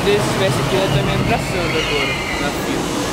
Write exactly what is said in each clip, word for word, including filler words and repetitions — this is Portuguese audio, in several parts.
quando ele estivesse aqui, ela tá me abraçando agora, na fila.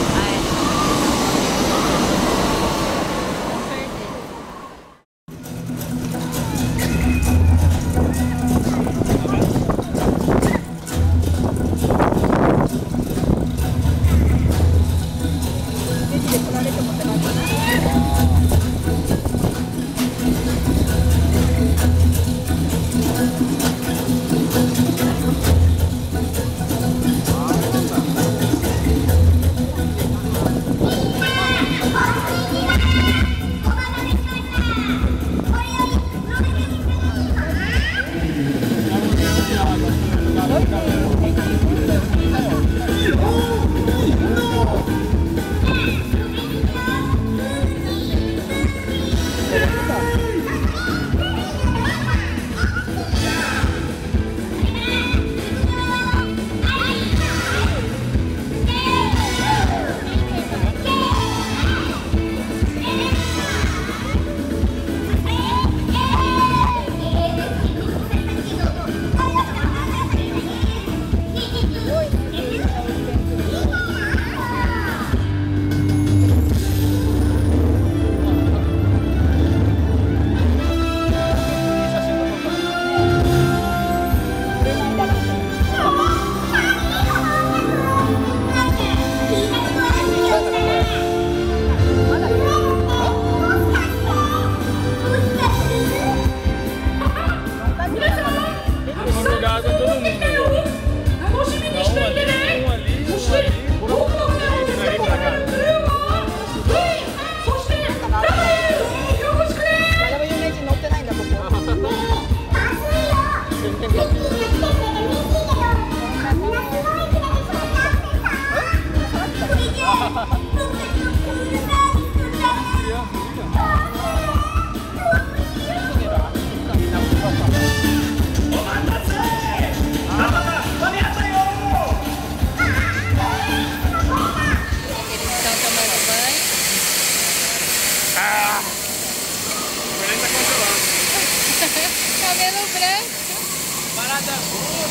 Cabelo branco. Parada boa.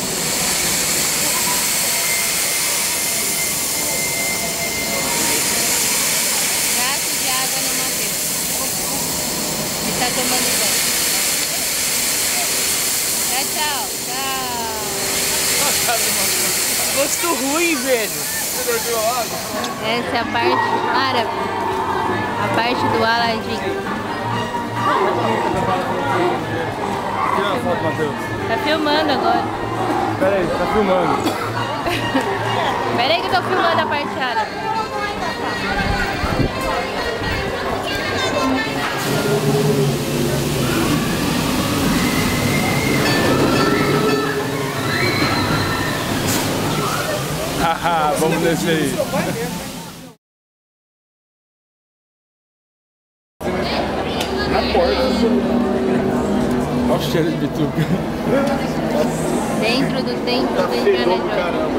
Gato de água no Matheus. Ele tá tomando banho. Tchau, tchau. Tchau. Gosto ruim, velho. Essa é a parte árabe. A parte do Aladim. Tira uma foto, Matheus. Tá filmando agora. Pera aí, tá filmando. Pera aí que eu tô filmando a parte árabe. Haha, vamos descer aí. Na porta. Olha o cheiro de bituca. Dentro do templo do Indiana Jones.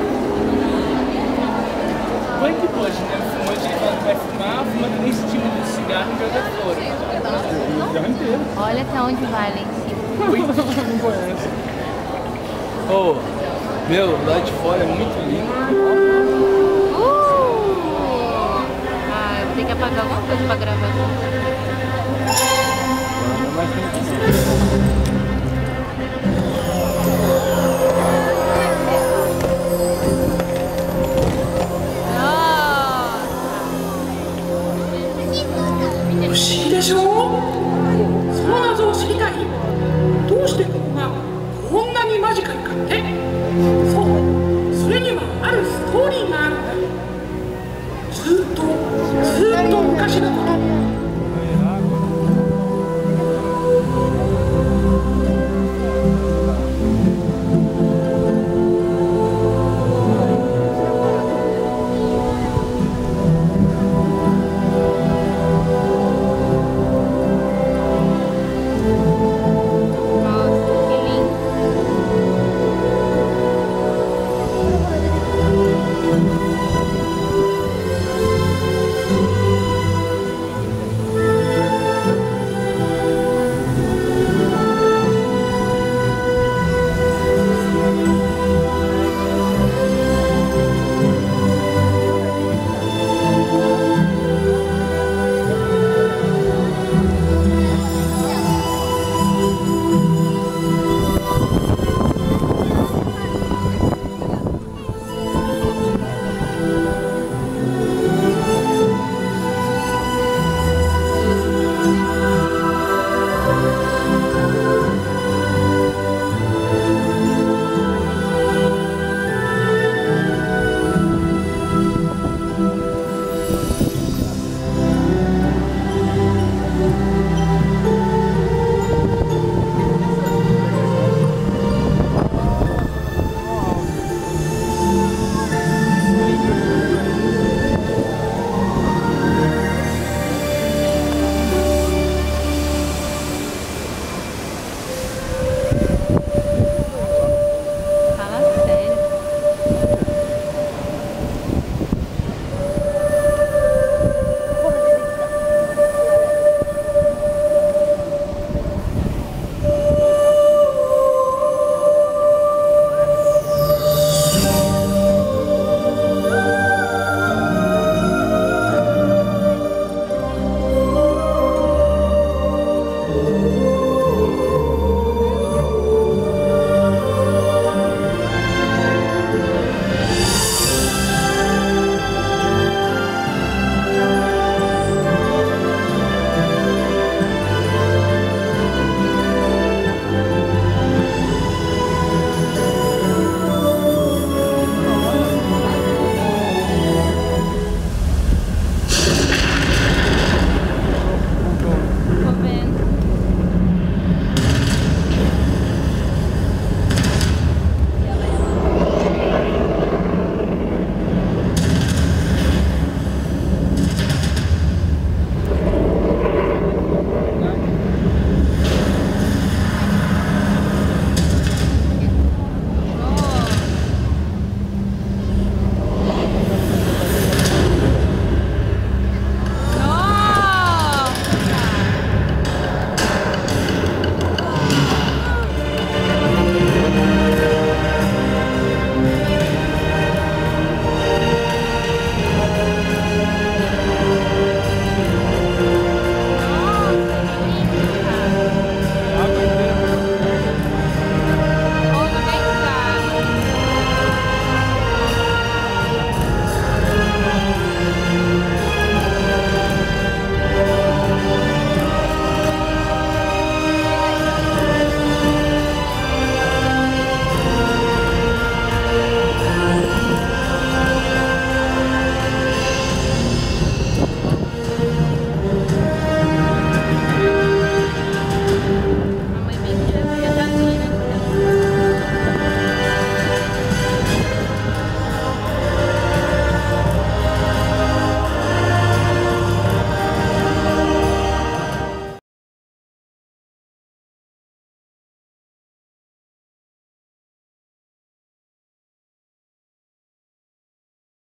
Como é que pode, né? O fumante ele fala que vai fumar, fuma nem esse tipo de cigarro e joga fora. Olha até onde vai lá em cima. Não conhece. Oh, meu, lá de fora é muito lindo. Uh! Ah, eu vou ter que apagar alguma coisa pra gravar.